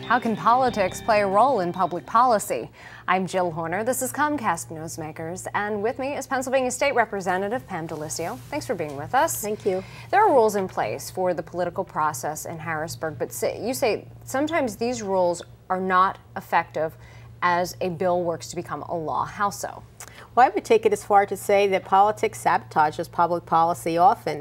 How can politics play a role in public policy? I'm Jill Horner. This is Comcast Newsmakers, and with me is Pennsylvania State Representative Pam DeLissio. Thanks for being with us. Thank you. There are rules in place for the political process in Harrisburg, but you say sometimes these rules are not effective as a bill works to become a law. How so? Well, I would take it as far to say that politics sabotages public policy often.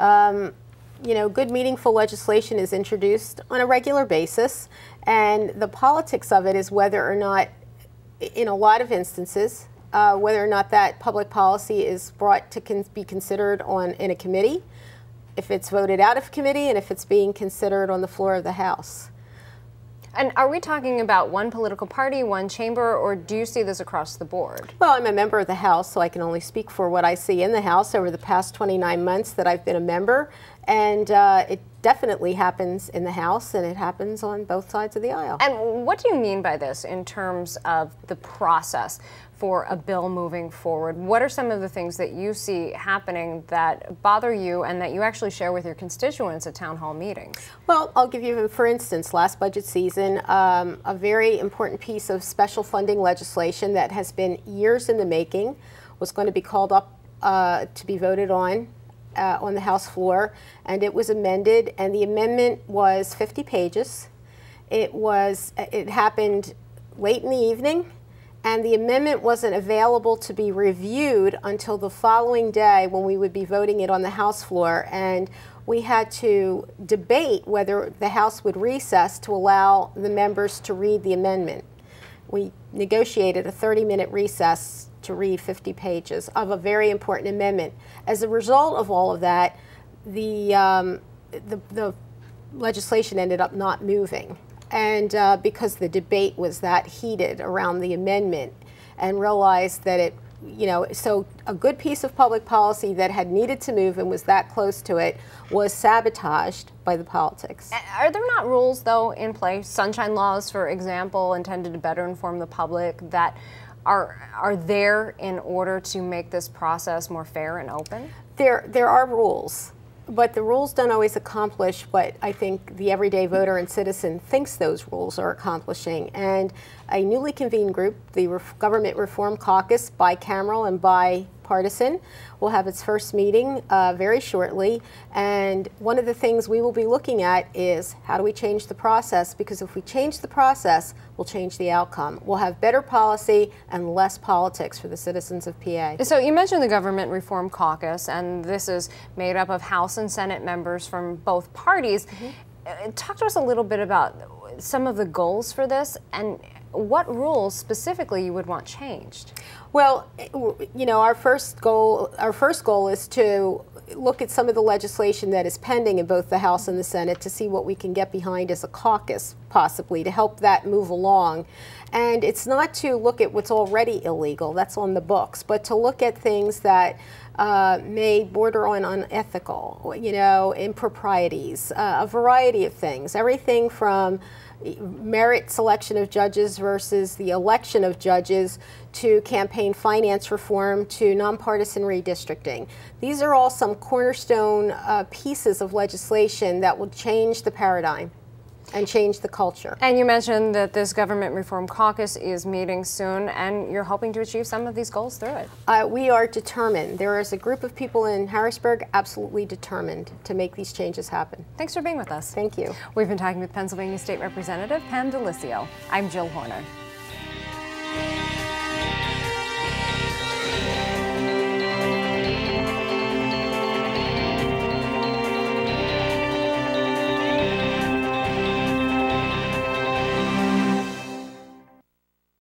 You know, good, meaningful legislation is introduced on a regular basis, and the politics of it is whether or not, in a lot of instances, whether or not that public policy is brought to be considered in a committee, if it's voted out of committee, and if it's being considered on the floor of the House. And are we talking about one political party, one chamber, or do you see this across the board? Well, I'm a member of the House, so I can only speak for what I see in the House over the past 29 months that I've been a member. And it definitely happens in the House, and it happens on both sides of the aisle. And what do you mean by this in terms of the process for a bill moving forward? What are some of the things that you see happening that bother you and that you actually share with your constituents at town hall meetings? Well, I'll give you, for instance, last budget season, a very important piece of special funding legislation that has been years in the making was going to be called up to be voted on the House floor, and it was amended, and the amendment was 50 pages. It happened late in the evening, and the amendment wasn't available to be reviewed until the following day when we would be voting it on the House floor, and we had to debate whether the House would recess to allow the members to read the amendment. We negotiated a 30-minute recess to read 50 pages of a very important amendment. As a result of all of that, the legislation ended up not moving. And because the debate was that heated around the amendment, and realized that it, so a good piece of public policy that had needed to move and was that close to it was sabotaged by the politics. Are there not rules, though, in place, sunshine laws, for example, intended to better inform the public, that are there in order to make this process more fair and open? There are rules, but the rules don't always accomplish what I think the everyday voter and citizen thinks those rules are accomplishing. And a newly convened group, the Government Reform Caucus, bicameral and bipartisan, will have its first meeting very shortly. And one of the things we will be looking at is how do we change the process? Because if we change the process, we'll change the outcome. We'll have better policy and less politics for the citizens of PA. So you mentioned the Government Reform Caucus, and this is made up of House and Senate members from both parties. Talk to us a little bit about some of the goals for this and what rules specifically you would want changed. Well, our first goal is to look at some of the legislation that is pending in both the House and the Senate to see what we can get behind as a caucus, possibly, to help that move along. And it's not to look at what's already illegal, that's on the books, but to look at things that may border on unethical, improprieties, a variety of things, everything from merit selection of judges versus the election of judges to campaign finance reform to nonpartisan redistricting. These are all some cornerstone pieces of legislation that will change the paradigm and change the culture. And you mentioned that this Government Reform Caucus is meeting soon, and you're hoping to achieve some of these goals through it. We are determined. There is a group of people in Harrisburg absolutely determined to make these changes happen. Thanks for being with us. Thank you. We've been talking with Pennsylvania State Representative Pam DeLissio. I'm Jill Horner.